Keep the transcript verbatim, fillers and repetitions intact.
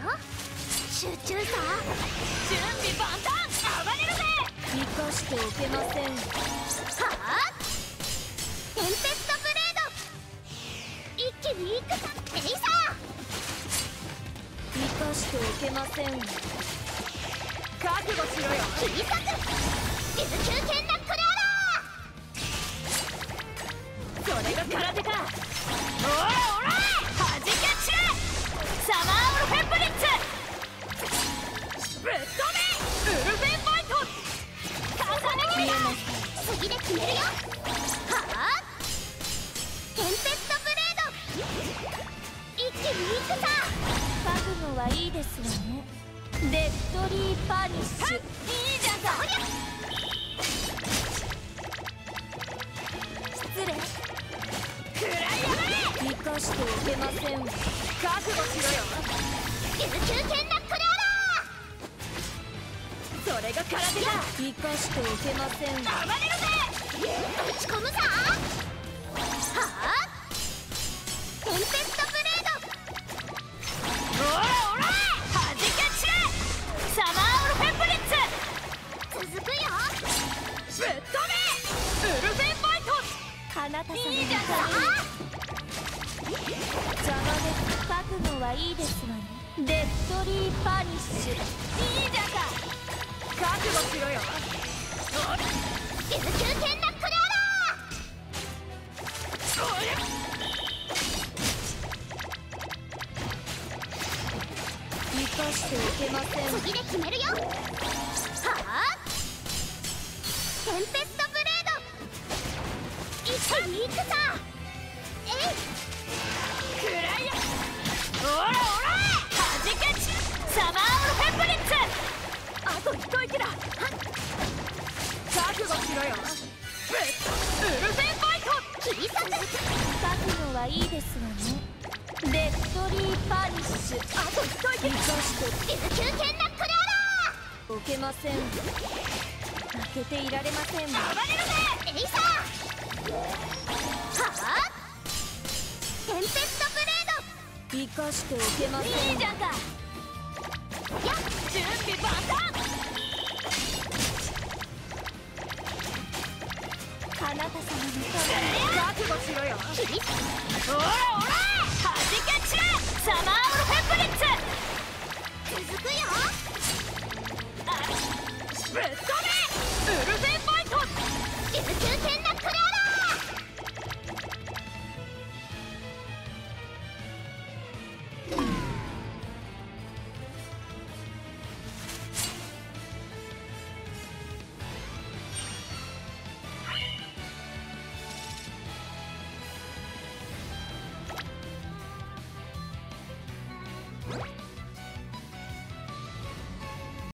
集中さ。準備万端。暴れるぜ。生かしておけません。はあ、テンペストブレード。一気にいくさ。エイサー。生かしておけません。覚悟しろよ。切り裂く。デズ級剣ナックルアラー。それが空手か。おらおら、はじけ散れ。サマーウルフェンブリッツ。ぶっ飛べ。ウルフェンバイト。重ね切りだ。次で決めるよ。はあ、テンペストブレード。一気にいくさ。覚悟はいいですわね。デッドリーパニッシュ。いいじゃんか。失礼。くらいやがれ。生かしておけません。覚悟しろよ。デズ級剣ナックルアラー。それが空手だ。生かしておけません。暴れるぜ。打ち込むさ。はあ、テンペストブレード。おらおら、はじけ散れ。サマーウルフェンブリッツ。続くよ。ぶっ飛べ。ウルフェンバイト。かなたさん。いいじゃんか。邪魔です。覚悟はいいですわね。デッドリーパニッシュ。いいじゃんか。覚悟しろよ。デズ級剣ナックルアラー。生かしておけません。次で決めるよ。はあ、テンペストブレード。一気にいくさ。えい。くらいや。おらおら、はじけち。サマーウルフェンブリッツ。あと一息だ。覚悟しろよ。ウルフェンバイト。切り裂く。覚悟はいいですわね。デッドリーパニッシュ。あと一息。生かしてデズ級剣ナックルアラー。置けません。負けていられません。暴れるぜ。エイサー。はあ、テンペストブレード。生かしておけません。いいじゃんか。やっ、準備万端。かなた様の覚悟しろよ。おらおら、はじけ散れ。サマーウルフェンブリッツ。続くよ。ぶっ飛べ。ウルフェンバイト。デズ級